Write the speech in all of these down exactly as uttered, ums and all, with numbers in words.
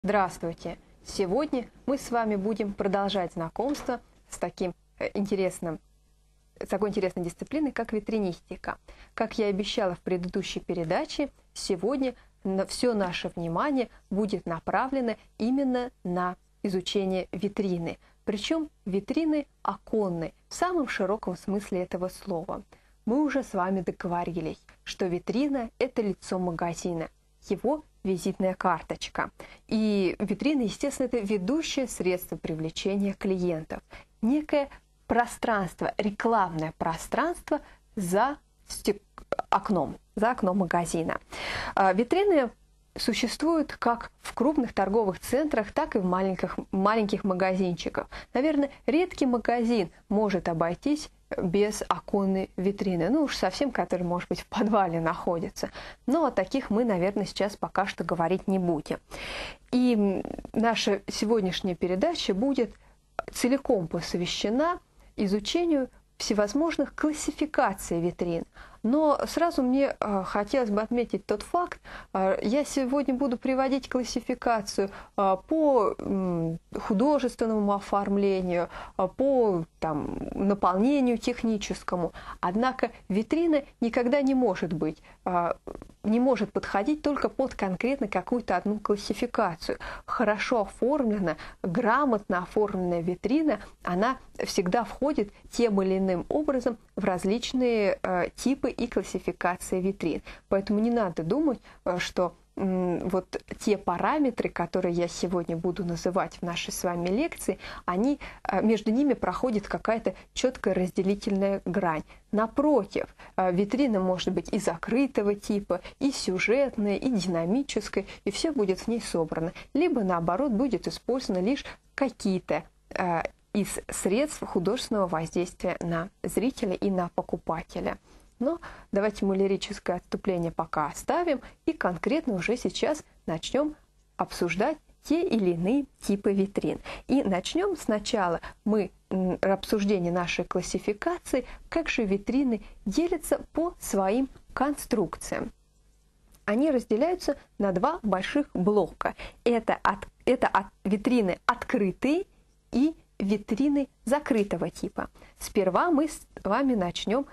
Здравствуйте! Сегодня мы с вами будем продолжать знакомство с таким интересным, с такой интересной дисциплиной, как витринистика. Как я и обещала в предыдущей передаче, сегодня все наше внимание будет направлено именно на изучение витрины. Причем витрины оконной, в самом широком смысле этого слова. Мы уже с вами договорились, что витрина – это лицо магазина, его визитная карточка. И витрина, естественно, это ведущее средство привлечения клиентов. Некое пространство, рекламное пространство за стек... окном, за окном магазина. А витрины существуют как в крупных торговых центрах, так и в маленьких, маленьких магазинчиках. Наверное, редкий магазин может обойтись без оконной витрины. Ну уж совсем, который, может быть, в подвале находится. Но о таких мы, наверное, сейчас пока что говорить не будем. И наша сегодняшняя передача будет целиком посвящена изучению всевозможных классификаций витрин. Но сразу мне э, хотелось бы отметить тот факт, э, я сегодня буду приводить классификацию э, по э, художественному оформлению, э, по там, наполнению техническому. Однако витрина никогда не может быть, э, не может подходить только под конкретно какую-то одну классификацию. Хорошо оформленная, грамотно оформленная витрина, она всегда входит тем или иным образом в различные э, типы и классификации витрин. Поэтому не надо думать, что вот те параметры, которые я сегодня буду называть в нашей с вами лекции, они, между ними проходит какая-то четкая разделительная грань. Напротив, витрина может быть и закрытого типа, и сюжетная, и динамическая, и все будет в ней собрано. Либо, наоборот, будет использовано лишь какие-то из средств художественного воздействия на зрителя и на покупателя. Но давайте мы лирическое отступление пока оставим и конкретно уже сейчас начнем обсуждать те или иные типы витрин. И начнем сначала мы обсуждение нашей классификации, как же витрины делятся по своим конструкциям. Они разделяются на два больших блока. Это, от, это от, витрины открытые и витрины закрытого типа. Сперва мы с вами начнем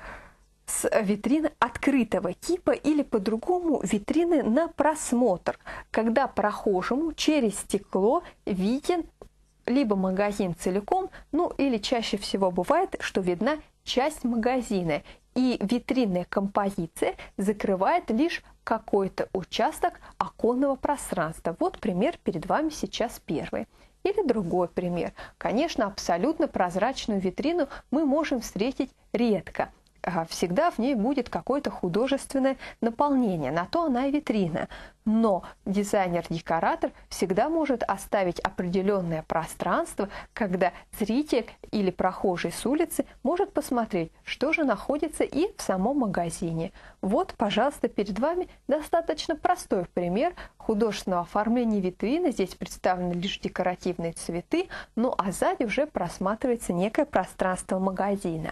с витрины открытого типа или по-другому витрины на просмотр, когда прохожему через стекло виден либо магазин целиком, ну или чаще всего бывает, что видна часть магазина, и витринная композиция закрывает лишь какой-то участок оконного пространства. Вот пример перед вами сейчас первый. Или другой пример. Конечно, абсолютно прозрачную витрину мы можем встретить редко. Всегда в ней будет какое-то художественное наполнение, на то она и витрина. Но дизайнер-декоратор всегда может оставить определенное пространство, когда зритель или прохожий с улицы может посмотреть, что же находится и в самом магазине. Вот, пожалуйста, перед вами достаточно простой пример художественного оформления витрины. Здесь представлены лишь декоративные цветы, ну а сзади уже просматривается некое пространство магазина.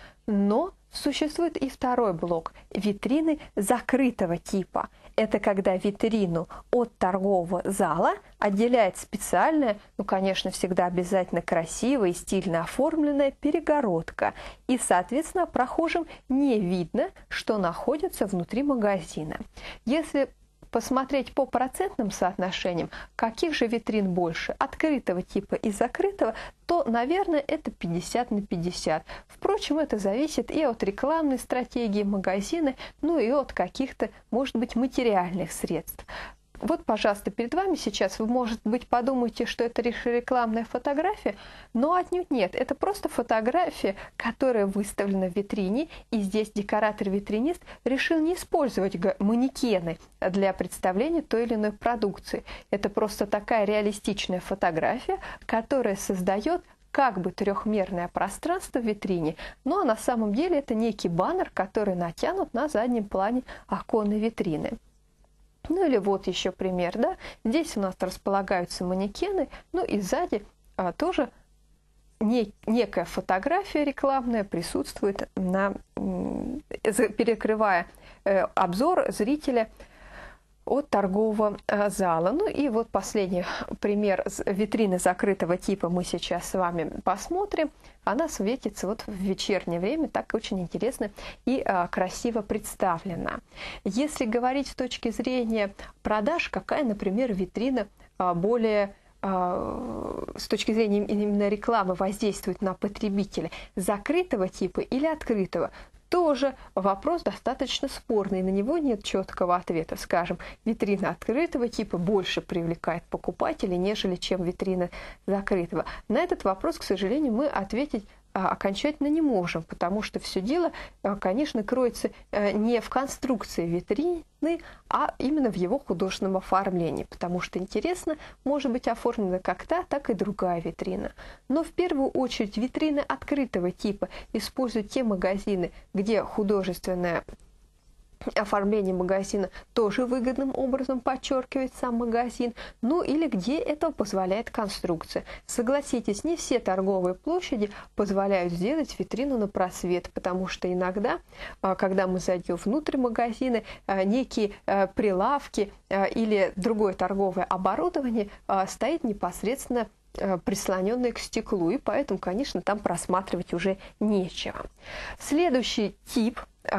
Но существует и второй блок – витрины закрытого типа. Это когда витрину от торгового зала отделяет специальная, ну, конечно, всегда обязательно красивая и стильно оформленная перегородка. И, соответственно, прохожим не видно, что находится внутри магазина. Если посмотреть по процентным соотношениям, каких же витрин больше, открытого типа и закрытого, то, наверное, это пятьдесят на пятьдесят. Впрочем, это зависит и от рекламной стратегии магазина, ну и от каких-то, может быть, материальных средств. Вот, пожалуйста, перед вами сейчас вы, может быть, подумаете, что это рекламная фотография, но отнюдь нет. Это просто фотография, которая выставлена в витрине, и здесь декоратор-витринист решил не использовать манекены для представления той или иной продукции. Это просто такая реалистичная фотография, которая создает как бы трехмерное пространство в витрине, но на самом деле это некий баннер, который натянут на заднем плане оконной витрины. Ну или вот еще пример, да, здесь у нас располагаются манекены, ну и сзади а, тоже не, некая фотография рекламная присутствует, на, перекрывая э, обзор зрителя от торгового зала. Ну и вот последний пример витрины закрытого типа мы сейчас с вами посмотрим. Она светится вот в вечернее время, так очень интересно и а, красиво представлена. Если говорить с точки зрения продаж, какая, например, витрина а, более с точки зрения именно рекламы воздействует на потребителя, закрытого типа или открытого, тоже вопрос достаточно спорный, на него нет четкого ответа. Скажем, витрина открытого типа больше привлекает покупателей, нежели чем витрина закрытого. На этот вопрос, к сожалению, мы ответить окончательно не можем, потому что все дело, конечно, кроется не в конструкции витрины, а именно в его художественном оформлении, потому что интересно может быть оформлена как та, так и другая витрина. Но в первую очередь витрины открытого типа используют те магазины, где художественное оформление магазина тоже выгодным образом подчеркивает сам магазин, ну или где это позволяет конструкция. Согласитесь, не все торговые площади позволяют сделать витрину на просвет, потому что иногда, когда мы зайдем внутрь магазина, некие прилавки или другое торговое оборудование стоит непосредственно прислоненные к стеклу, и поэтому, конечно, там просматривать уже нечего. Следующий тип,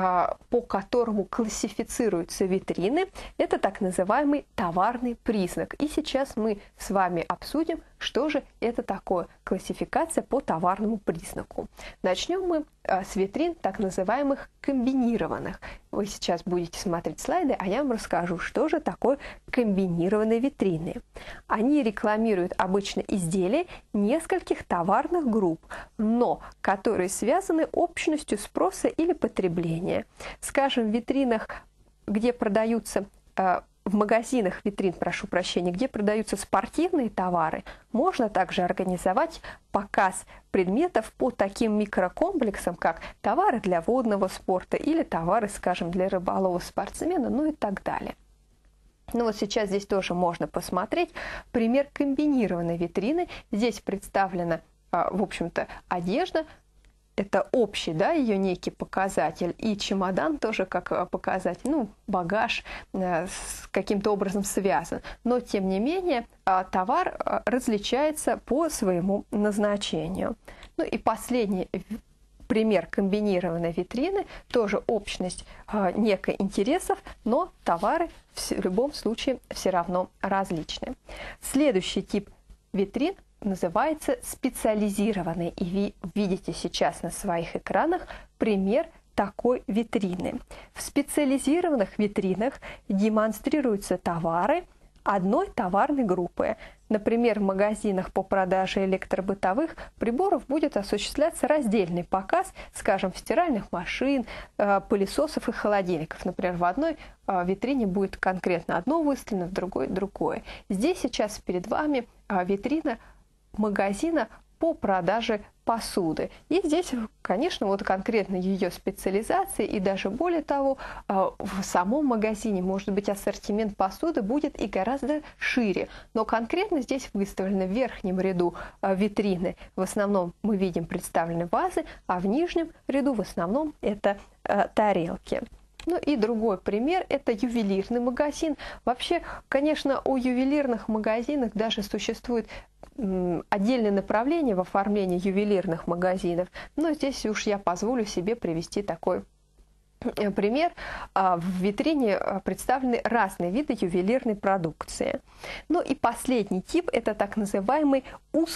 по которому классифицируются витрины, это так называемый товарный признак. И сейчас мы с вами обсудим, что же это такое классификация по товарному признаку. Начнем мы с витрин так называемых комбинированных. Вы сейчас будете смотреть слайды, а я вам расскажу, что же такое комбинированные витрины. Они рекламируют обычно изделия нескольких товарных групп, но которые связаны общностью спроса или потребления. Скажем, в витринах, где продаются, в магазинах витрин, прошу прощения, где продаются спортивные товары, можно также организовать показ предметов по таким микрокомплексам, как товары для водного спорта или товары, скажем, для рыболова-спортсмена, ну и так далее. Ну вот сейчас здесь тоже можно посмотреть пример комбинированной витрины. Здесь представлена, в общем-то, одежда. Это общий, да, ее некий показатель, и чемодан тоже как показатель, ну, багаж э, с каким-то образом связан. Но, тем не менее, э, товар э, различается по своему назначению. Ну и последний пример комбинированной витрины, тоже общность э, некой интересов, но товары в любом случае все равно различны. Следующий тип витрин называется специализированный. И вы видите сейчас на своих экранах пример такой витрины. В специализированных витринах демонстрируются товары одной товарной группы. Например, в магазинах по продаже электробытовых приборов будет осуществляться раздельный показ, скажем, стиральных машин, пылесосов и холодильников. Например, в одной витрине будет конкретно одно выставлено, в другой – другое. Здесь сейчас перед вами витрина магазина по продаже посуды. И здесь, конечно, вот конкретно ее специализация, и даже более того, в самом магазине, может быть, ассортимент посуды будет и гораздо шире. Но конкретно здесь выставлены в верхнем ряду витрины. В основном мы видим представлены вазы, а в нижнем ряду в основном это тарелки. Ну и другой пример – это ювелирный магазин. Вообще, конечно, у ювелирных магазинов даже существует отдельное направление в оформлении ювелирных магазинов, но здесь уж я позволю себе привести такой пример. В витрине представлены разные виды ювелирной продукции. Ну и последний тип – это так называемые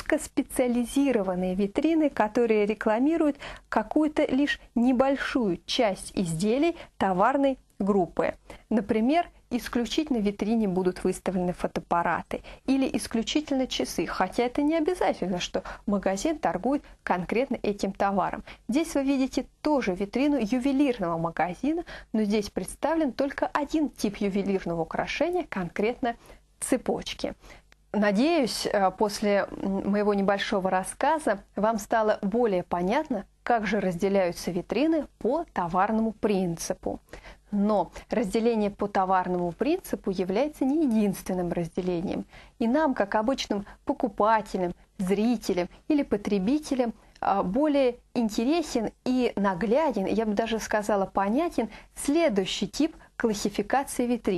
узкоспециализированные витрины, которые рекламируют какую-то лишь небольшую часть изделий товарной группы. Например, исключительно в витрине будут выставлены фотоаппараты или исключительно часы, хотя это не обязательно, что магазин торгует конкретно этим товаром. Здесь вы видите тоже витрину ювелирного магазина, но здесь представлен только один тип ювелирного украшения, конкретно цепочки. Надеюсь, после моего небольшого рассказа вам стало более понятно, как же разделяются витрины по товарному принципу. Но разделение по товарному принципу является не единственным разделением. И нам, как обычным покупателям, зрителям или потребителям, более интересен и нагляден, я бы даже сказала понятен, следующий тип классификации витрин.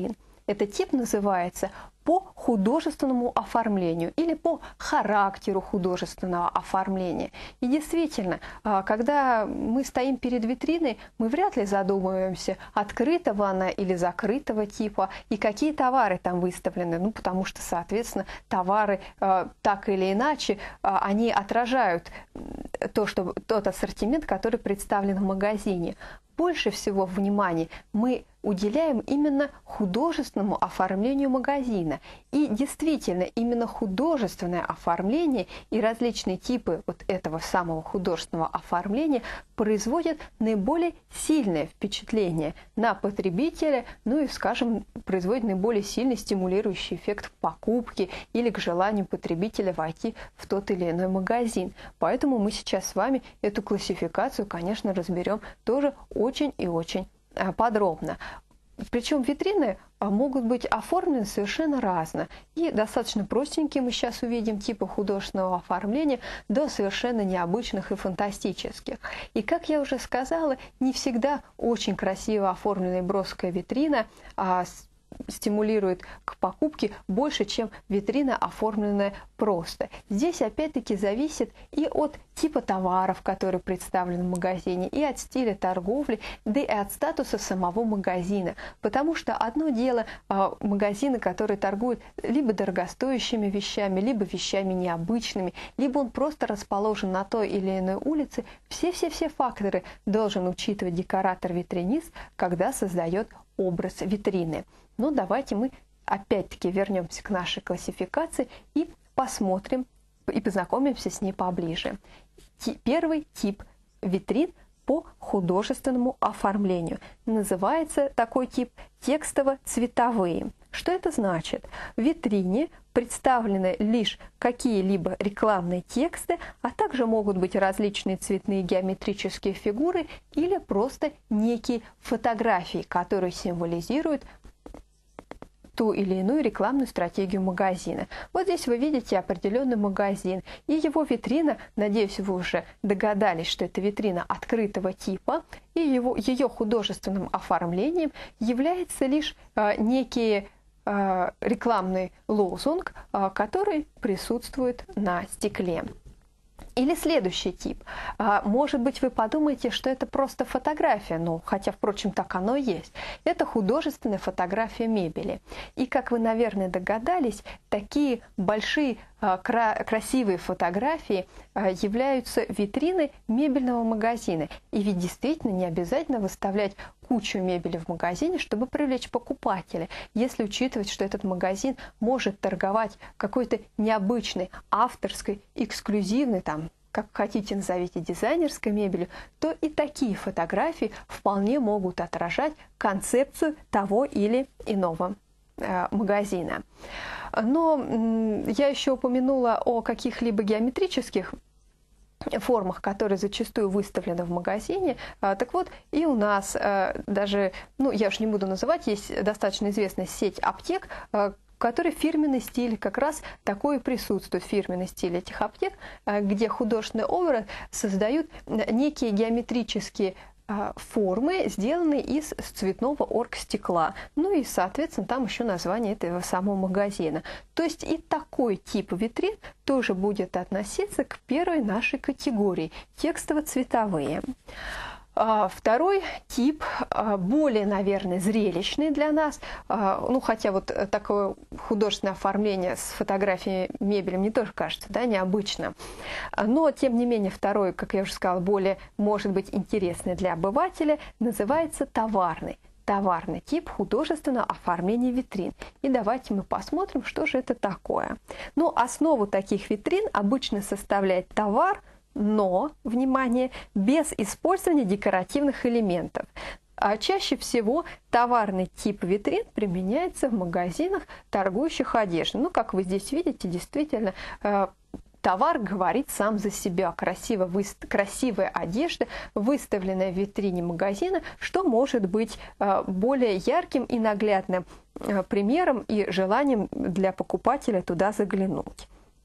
Этот тип называется по художественному оформлению или по характеру художественного оформления. И действительно, когда мы стоим перед витриной, мы вряд ли задумываемся, открытого она или закрытого типа, и какие товары там выставлены. Ну, потому что, соответственно, товары так или иначе, они отражают то, что, тот ассортимент, который представлен в магазине. Больше всего внимания мы уделяем именно художественному оформлению магазина. И действительно, именно художественное оформление и различные типы вот этого самого художественного оформления производят наиболее сильное впечатление на потребителя, ну и, скажем, производят наиболее сильный стимулирующий эффект к покупке или к желанию потребителя войти в тот или иной магазин. Поэтому мы сейчас с вами эту классификацию, конечно, разберем тоже очень и очень подробно. Причем витрины могут быть оформлены совершенно разно. И достаточно простенькие мы сейчас увидим типы художественного оформления до совершенно необычных и фантастических. И, как я уже сказала, не всегда очень красиво оформленная броская витрина а, стимулирует к покупке больше, чем витрина, оформленная просто. Здесь опять-таки зависит и от типа товаров, которые представлены в магазине, и от стиля торговли, да и от статуса самого магазина. Потому что одно дело э, магазины, которые торгуют либо дорогостоящими вещами, либо вещами необычными, либо он просто расположен на той или иной улице. Все-все-все факторы должен учитывать декоратор-витринист, когда создает образ витрины. Но давайте мы опять-таки вернемся к нашей классификации и посмотрим и познакомимся с ней поближе. Первый тип витрин по художественному оформлению. Называется такой тип текстово-цветовые. Что это значит? В витрине представлены лишь какие-либо рекламные тексты, а также могут быть различные цветные геометрические фигуры или просто некие фотографии, которые символизируют ту или иную рекламную стратегию магазина. Вот здесь вы видите определенный магазин и его витрина, надеюсь, вы уже догадались, что это витрина открытого типа, и его, ее художественным оформлением является лишь э, некий э, рекламный лозунг, э, который присутствует на стекле. Или следующий тип. Может быть, вы подумаете, что это просто фотография, ну, хотя, впрочем, так оно и есть. Это художественная фотография мебели. И, как вы, наверное, догадались, такие большие кра- красивые фотографии являются витриной мебельного магазина. И ведь действительно не обязательно выставлять кучу мебели в магазине, чтобы привлечь покупателя, если учитывать, что этот магазин может торговать какой-то необычной, авторской, эксклюзивной, там, как хотите назовите, дизайнерской мебелью, то и такие фотографии вполне могут отражать концепцию того или иного э, магазина. Но м, я еще упомянула о каких-либо геометрических формах, которые зачастую выставлены в магазине. Так вот, и у нас даже, ну, я уж не буду называть, есть достаточно известная сеть аптек, в которой фирменный стиль как раз такой и присутствует, фирменный стиль этих аптек, где художественный образ создают некие геометрические формы, сделанные из цветного оргстекла. Ну и, соответственно, там еще название этого самого магазина. То есть и такой тип витрин тоже будет относиться к первой нашей категории – текстово-цветовые. Второй тип, более, наверное, зрелищный для нас, ну, хотя вот такое художественное оформление с фотографией мебели мне тоже кажется, да, необычно. Но, тем не менее, второй, как я уже сказала, более, может быть, интересный для обывателя, называется товарный. Товарный тип художественного оформления витрин. И давайте мы посмотрим, что же это такое. Ну, основу таких витрин обычно составляет товар, но, внимание, без использования декоративных элементов. А чаще всего товарный тип витрин применяется в магазинах, торгующих одеждой. Ну, как вы здесь видите, действительно, э, товар говорит сам за себя. Красиво вы... Красивая одежда, выставленная в витрине магазина, что может быть э, более ярким и наглядным э, примером и желанием для покупателя туда заглянуть.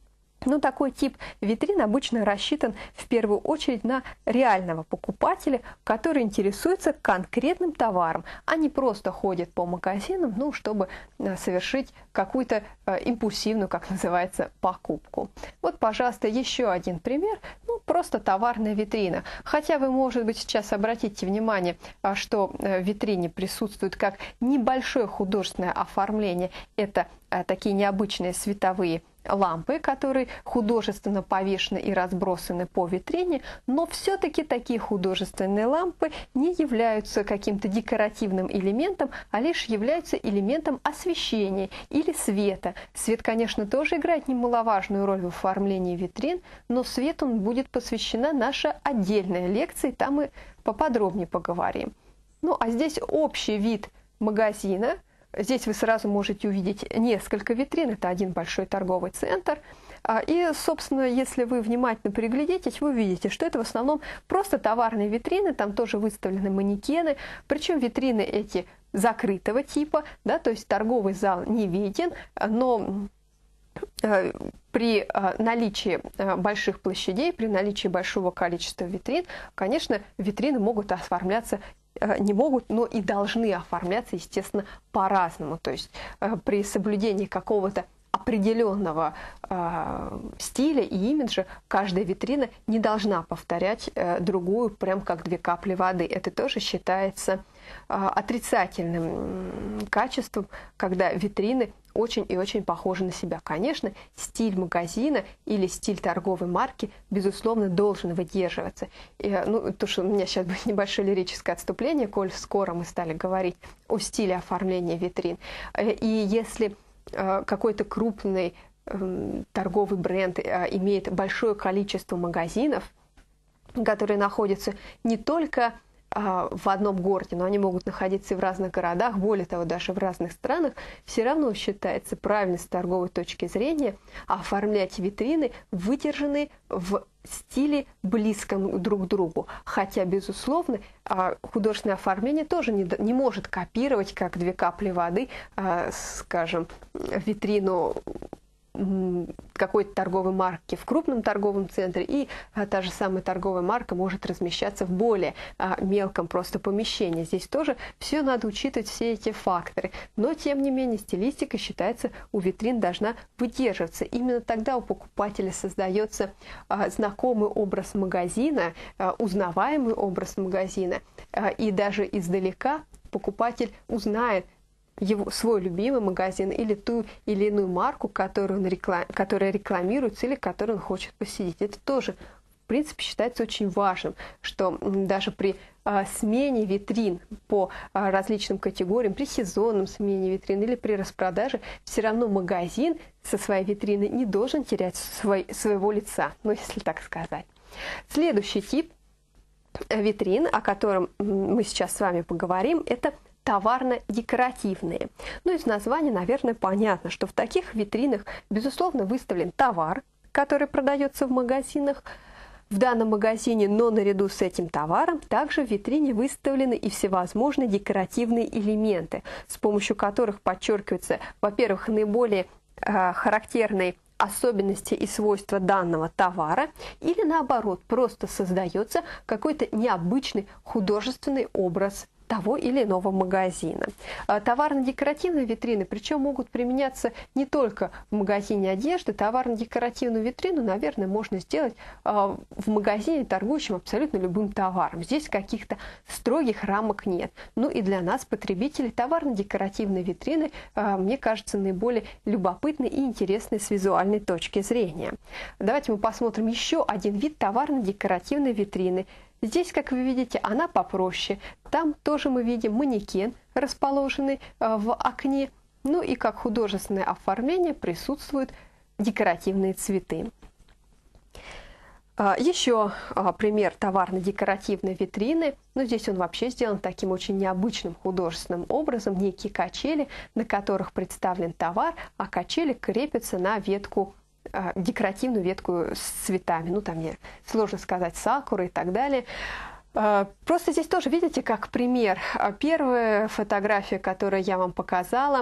Но такой тип витрин обычно рассчитан в первую очередь на реального покупателя, который интересуется конкретным товаром, а не просто ходит по магазинам, ну, чтобы совершить какую-то э, импульсивную, как называется, покупку. Вот, пожалуйста, еще один пример. Ну, просто товарная витрина. Хотя вы, может быть, сейчас обратите внимание, что в витрине присутствует как небольшое художественное оформление. Это э, такие необычные световые лампы, которые художественно повешены и разбросаны по витрине, но все-таки такие художественные лампы не являются каким-то декоративным элементом, а лишь являются элементом освещения или света. Свет, конечно, тоже играет немаловажную роль в оформлении витрин, но свету будет посвящена наша отдельная лекция, и там мы поподробнее поговорим. Ну, а здесь общий вид магазина. Здесь вы сразу можете увидеть несколько витрин, это один большой торговый центр. И, собственно, если вы внимательно приглядитесь, вы увидите, что это в основном просто товарные витрины, там тоже выставлены манекены, причем витрины эти закрытого типа, да, то есть торговый зал не виден, но при наличии больших площадей, при наличии большого количества витрин, конечно, витрины могут оформляться не могут, но и должны оформляться, естественно, по-разному. То есть при соблюдении какого-то определенного э, стиля и имиджа каждая витрина не должна повторять э, другую, прям как две капли воды. Это тоже считается э, отрицательным качеством, когда витрины очень и очень похожи на себя. Конечно, стиль магазина или стиль торговой марки, безусловно, должен выдерживаться. И, ну, то, что у меня сейчас будет небольшое лирическое отступление, коль скоро мы стали говорить о стиле оформления витрин. И если э, какой-то крупный э, торговый бренд э, имеет большое количество магазинов, которые находятся не только в одном городе, но они могут находиться и в разных городах, более того, даже в разных странах, все равно считается правильно с торговой точки зрения оформлять витрины, выдержанные в стиле близком друг к другу. Хотя, безусловно, художественное оформление тоже не, не может копировать, как две капли воды, скажем, витрину какой-то торговой марки в крупном торговом центре, и а, та же самая торговая марка может размещаться в более а, мелком просто помещении. Здесь тоже все надо учитывать, все эти факторы. Но, тем не менее, стилистика, считается, у витрин должна выдерживаться. Именно тогда у покупателя создается а, знакомый образ магазина, а, узнаваемый образ магазина, а, и даже издалека покупатель узнает его, свой любимый магазин или ту или иную марку, которую он реклам, которая рекламируется или которую он хочет посетить. Это тоже, в принципе, считается очень важным, что даже при а, смене витрин по а, различным категориям, при сезонном смене витрин или при распродаже, все равно магазин со своей витриной не должен терять свой, своего лица, ну, если так сказать. Следующий тип витрин, о котором мы сейчас с вами поговорим, это товарно-декоративные. Ну, из названия, наверное, понятно, что в таких витринах, безусловно, выставлен товар, который продается в магазинах, в данном магазине, но наряду с этим товаром также в витрине выставлены и всевозможные декоративные элементы, с помощью которых подчеркиваются, во-первых, наиболее э, характерные особенности и свойства данного товара, или наоборот, просто создается какой-то необычный художественный образ того или иного магазина. Товарно-декоративные витрины, причем могут применяться не только в магазине одежды. Товарно-декоративную витрину, наверное, можно сделать в магазине, торгующем абсолютно любым товаром. Здесь каких-то строгих рамок нет. Ну и для нас, потребителей, товарно-декоративные витрины, мне кажется, наиболее любопытны и интересны с визуальной точки зрения. Давайте мы посмотрим еще один вид товарно-декоративной витрины. Здесь, как вы видите, она попроще. Там тоже мы видим манекен, расположенный в окне. Ну и как художественное оформление присутствуют декоративные цветы. Еще пример товарно-декоративной витрины. Но здесь он вообще сделан таким очень необычным художественным образом. Некие качели, на которых представлен товар, а качели крепятся на ветку, декоративную ветку с цветами. Ну, там мне сложно сказать, сакуры и так далее. Просто здесь тоже, видите, как пример. Первая фотография, которую я вам показала,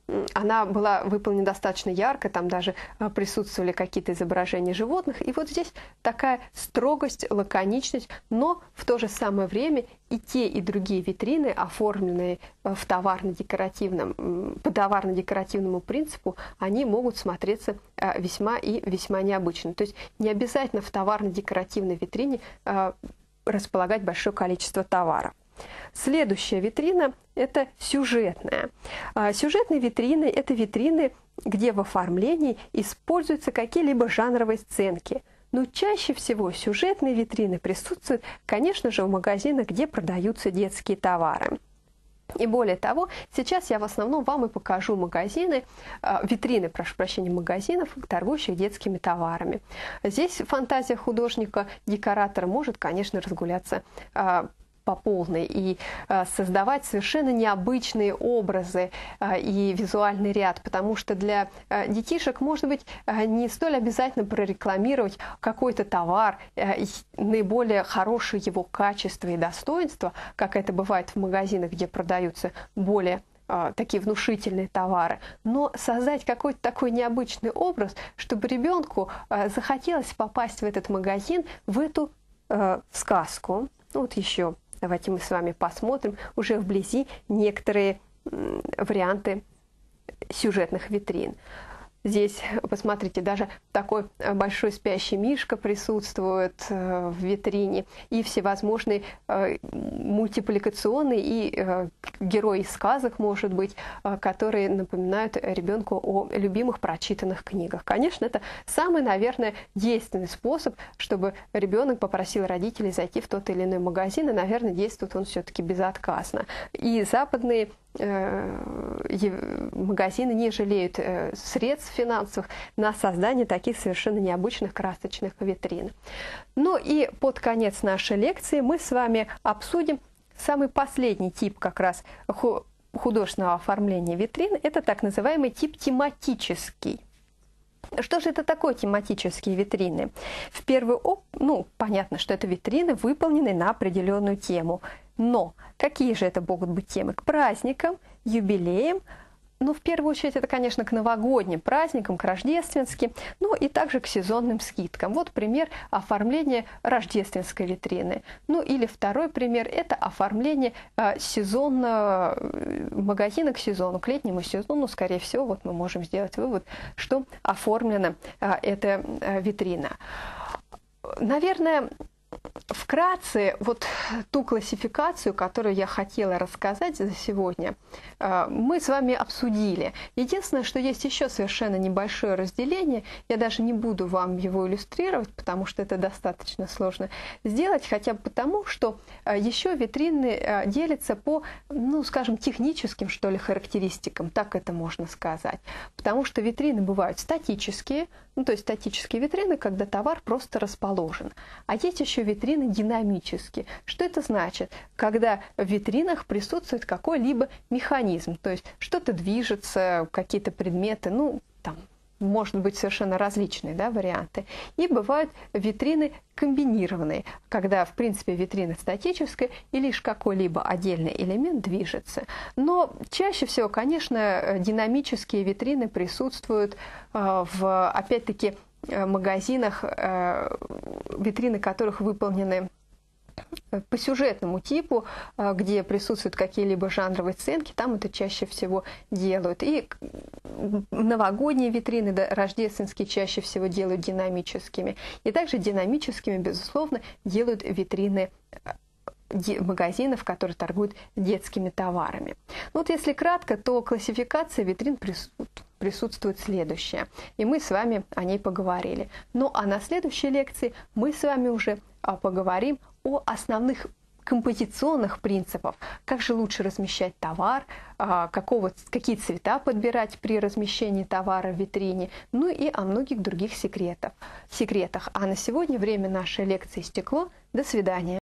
она была выполнена достаточно ярко, там даже присутствовали какие-то изображения животных. И вот здесь такая строгость, лаконичность, но в то же самое время и те, и другие витрины, оформленные в товарно-декоративном, по товарно-декоративному принципу, они могут смотреться весьма и весьма необычно. То есть не обязательно в товарно-декоративной витрине располагать большое количество товара. Следующая витрина – это сюжетная. Сюжетные витрины – это витрины, где в оформлении используются какие-либо жанровые сценки. Но чаще всего сюжетные витрины присутствуют, конечно же, в магазинах, где продаются детские товары. И более того, сейчас я в основном вам и покажу магазины, витрины, прошу прощения, магазинов, торгующих детскими товарами. Здесь фантазия художника, декоратора может, конечно, разгуляться по полной и э, создавать совершенно необычные образы э, и визуальный ряд, потому что для э, детишек, может быть, э, не столь обязательно прорекламировать какой-то товар, э, наиболее хорошее его качество и достоинство, как это бывает в магазинах, где продаются более э, такие внушительные товары, но создать какой-то такой необычный образ, чтобы ребенку э, захотелось попасть в этот магазин, в эту э, сказку. Вот еще. Давайте мы с вами посмотрим уже вблизи некоторые варианты сюжетных витрин. Здесь, посмотрите, даже такой большой спящий мишка присутствует в витрине, и всевозможные мультипликационные и герои из сказок, может быть, которые напоминают ребенку о любимых прочитанных книгах. Конечно, это самый, наверное, действенный способ, чтобы ребенок попросил родителей зайти в тот или иной магазин, и, наверное, действует он все-таки безотказно. И западные магазины не жалеют средств финансовых на создание таких совершенно необычных красочных витрин. Ну и под конец нашей лекции мы с вами обсудим самый последний тип как раз художественного оформления витрин. Это так называемый тип тематический. Что же это такое тематические витрины? В первую очередь, ну, понятно, что это витрины, выполненные на определенную тему. Но какие же это могут быть темы? К праздникам, юбилеям, ну, в первую очередь, это, конечно, к новогодним праздникам, к рождественским, ну, и также к сезонным скидкам. Вот пример оформления рождественской витрины. Ну, или второй пример – это оформление э, сезона, магазина к сезону, к летнему сезону, скорее всего, вот мы можем сделать вывод, что оформлена э, эта э, витрина. Наверное, вкратце, вот ту классификацию, которую я хотела рассказать за сегодня, мы с вами обсудили. Единственное, что есть еще совершенно небольшое разделение, я даже не буду вам его иллюстрировать, потому что это достаточно сложно сделать, хотя бы потому, что еще витрины делятся по, ну, скажем, техническим, что ли, характеристикам, так это можно сказать. Потому что витрины бывают статические, ну, то есть статические витрины, когда товар просто расположен. А есть еще витрины динамические. Что это значит? Когда в витринах присутствует какой-либо механизм, то есть что-то движется, какие-то предметы, ну, там, может быть совершенно различные, да, варианты. И бывают витрины комбинированные, когда, в принципе, витрина статическая и лишь какой-либо отдельный элемент движется. Но чаще всего, конечно, динамические витрины присутствуют э, в, опять-таки, магазинах, э, витрины которых выполнены по сюжетному типу, где присутствуют какие-либо жанровые сценки, там это чаще всего делают. И новогодние витрины, да, рождественские чаще всего делают динамическими. И также динамическими, безусловно, делают витрины магазинов, которые торгуют детскими товарами. Ну, вот если кратко, то классификация витрин присутствует. присутствует следующее. И мы с вами о ней поговорили. Ну а на следующей лекции мы с вами уже поговорим о основных композиционных принципах. Как же лучше размещать товар, какого, какие цвета подбирать при размещении товара в витрине, ну и о многих других секретах. секретах. А на сегодня время нашей лекции истекло. До свидания.